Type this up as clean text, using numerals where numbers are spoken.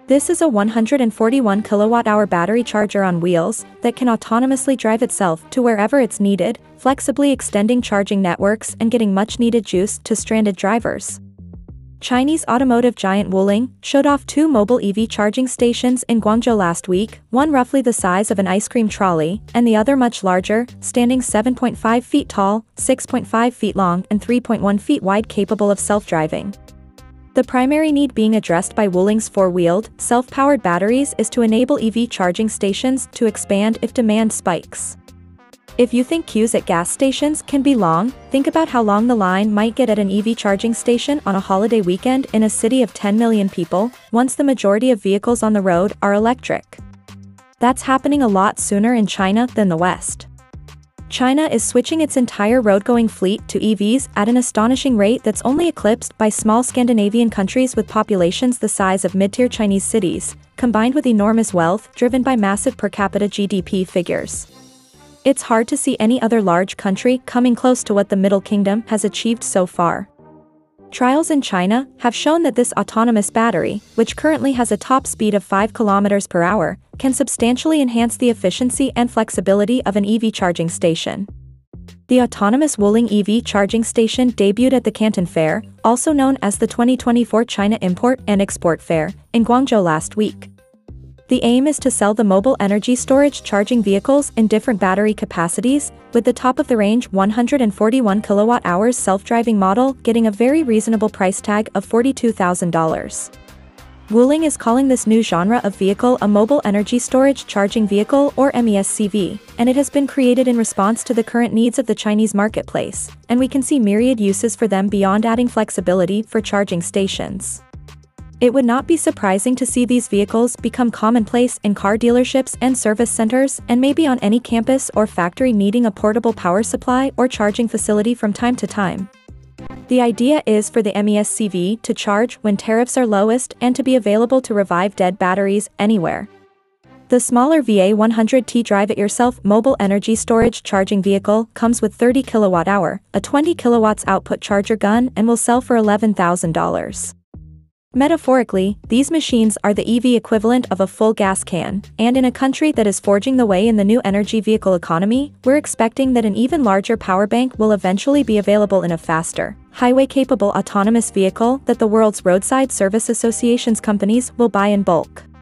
This is a 141 kilowatt-hour battery charger on wheels that can autonomously drive itself to wherever it's needed, flexibly extending charging networks and getting much-needed juice to stranded drivers. Chinese automotive giant Wuling showed off 2 mobile EV charging stations in Guangzhou last week, one roughly the size of an ice cream trolley, and the other much larger, standing 7.5 feet tall, 6.5 feet long and 3.1 feet wide, capable of self-driving. The primary need being addressed by Wuling's 4-wheeled, self-powered batteries is to enable EV charging stations to expand if demand spikes. If you think queues at gas stations can be long, think about how long the line might get at an EV charging station on a holiday weekend in a city of 10 million people, once the majority of vehicles on the road are electric. That's happening a lot sooner in China than the West. China is switching its entire road-going fleet to EVs at an astonishing rate that's only eclipsed by small Scandinavian countries with populations the size of mid-tier Chinese cities, combined with enormous wealth driven by massive per capita GDP figures. It's hard to see any other large country coming close to what the Middle Kingdom has achieved so far. Trials in China have shown that this autonomous battery, which currently has a top speed of 5 km per hour, can substantially enhance the efficiency and flexibility of an EV charging station. The autonomous Wuling EV charging station debuted at the Canton Fair, also known as the 2024 China Import and Export Fair, in Guangzhou last week. The aim is to sell the mobile energy storage charging vehicles in different battery capacities, with the top-of-the-range 141 kilowatt-hours self-driving model getting a very reasonable price tag of $42,000. Wuling is calling this new genre of vehicle a Mobile Energy Storage Charging Vehicle, or MESCV, and it has been created in response to the current needs of the Chinese marketplace, and we can see myriad uses for them beyond adding flexibility for charging stations. It would not be surprising to see these vehicles become commonplace in car dealerships and service centers, and maybe on any campus or factory needing a portable power supply or charging facility from time to time. The idea is for the MESCV to charge when tariffs are lowest and to be available to revive dead batteries anywhere. The smaller VA100T drive-it-yourself mobile energy storage charging vehicle comes with 30 kilowatt-hour, a 20 kilowatts output charger gun, and will sell for $11,000. Metaphorically, these machines are the EV equivalent of a full gas can, and in a country that is forging the way in the new energy vehicle economy, we're expecting that an even larger power bank will eventually be available in a faster, highway-capable autonomous vehicle that the world's roadside service associations companies will buy in bulk.